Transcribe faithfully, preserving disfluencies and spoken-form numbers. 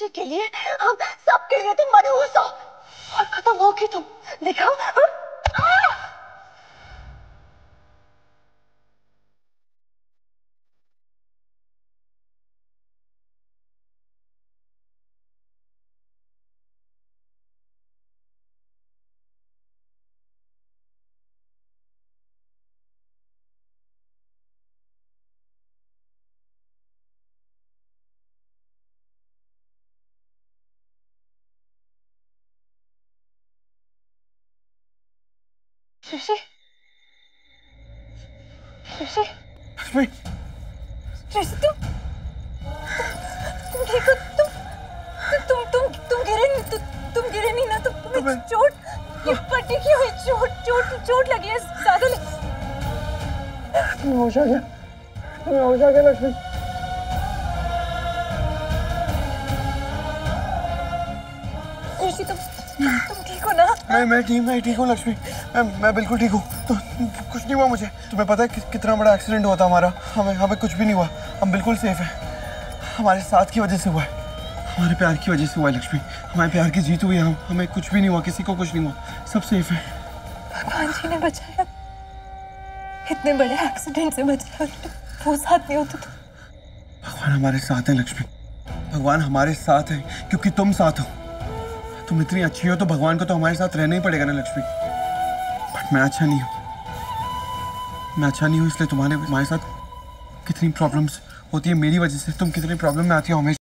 खुशी के लिए हम सब के लिए तुम मनहूस हो और खत्म हो कि तुम देखा। ऋषि, ऋषि, लक्ष्मी, ऋषि तुम तुम ठीक हो? तुम तुम तुम तुम गिरे नहीं? तुम तुम गिरे नहीं ना? तुम तुम्हें चोट ये पट्टी की हुई चोट चोट चोट लगी है ज्यादा? तुम्हें होश आ गया? तुम्हें होश आ गया लक्ष्मी? ऋषि तुम तुम ठीक हो ना? मैं मैं ठीक मैं ठीक हूँ लक्ष्मी, मैं मैं बिल्कुल ठीक हूँ। तो कुछ नहीं हुआ मुझे। तुम्हें पता है कि, कितना बड़ा एक्सीडेंट हुआ था हमारा। हमें हमें कुछ भी नहीं हुआ, हम बिल्कुल सेफ हैं। हमारे साथ की वजह से हुआ है, हमारे प्यार की वजह से हुआ है लक्ष्मी। हमारे प्यार की जीत हुई है, हम हमें कुछ भी नहीं हुआ, किसी को कुछ नहीं हुआ, सब सेफ है। भगवान जी ने बचाया, इतने बड़े एक्सीडेंट से बचाया, वो साथ नहीं होते तो। भगवान हमारे साथ है लक्ष्मी, भगवान हमारे साथ है क्योंकि तुम साथ हो। तुम इतनी अच्छी हो तो भगवान को तो हमारे साथ रहना ही पड़ेगा ना लक्ष्मी। बट मैं अच्छा नहीं हूँ, मैं अच्छा नहीं हूँ, इसलिए तुम्हारे हमारे साथ कितनी प्रॉब्लम्स होती है मेरी वजह से। तुम कितनी प्रॉब्लम में आती हो हमेशा।